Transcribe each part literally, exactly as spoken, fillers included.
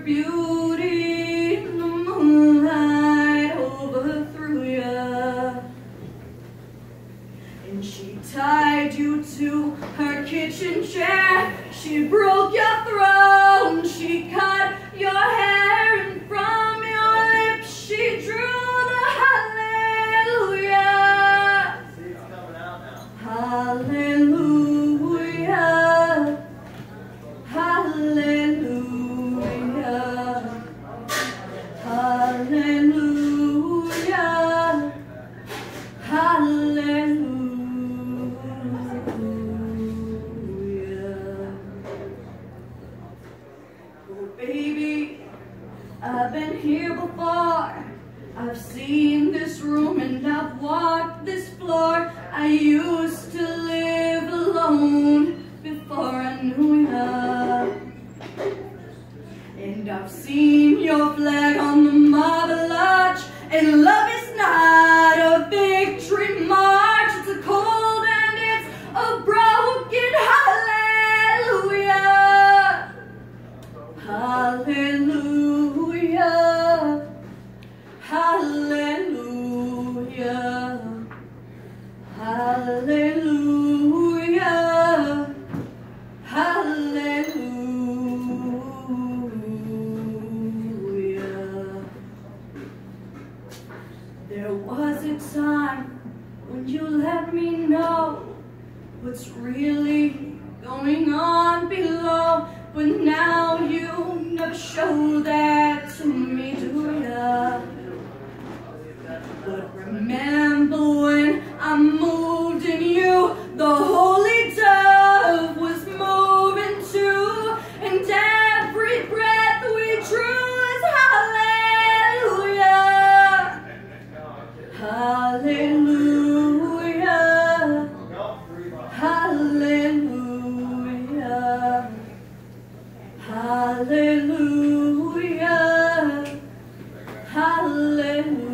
beauty, the moonlight overthrew ya, and she tied you to her kitchen chair. She broke your throne, she cut your hair, and from your lips she drew the hallelujah. See, it's coming out now. Hallelujah. Hallelujah. Hallelujah. Hallelujah. Oh, baby, I've been here before. I've seen this room and I've walked this floor. I used to live alone before I knew ya. And I've seen your flag on the Marble Arch. And love is not a victory march. It's a cold and it's a broken hallelujah. Hallelujah. Hallelujah. Hallelujah. Hallelujah. There was a time when you let me know what's really going on below, but now you never show that to me, do ya? But remember when I moved in you, the holy dove was moving too, and every breath we drew is hallelujah. Hallelujah. Hallelujah. Hallelujah. Hallelujah.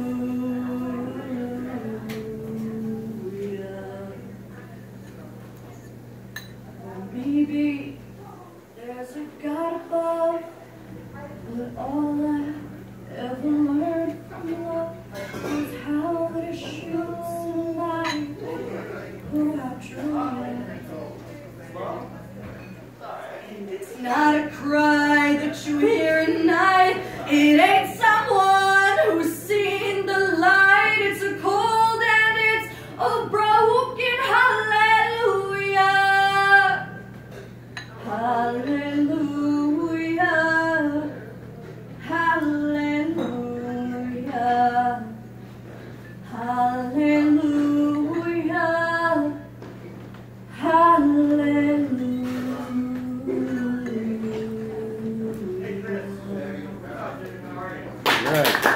Maybe there's a God above, but all I ever learned from love was how to shoot somebody who outdrew me. And it's not a cry that you hear at night. It ain't someone who's seen the light. It's a cold and it's a broken hallelujah. Hallelujah. Hallelujah. Hallelujah. Hallelujah. Right.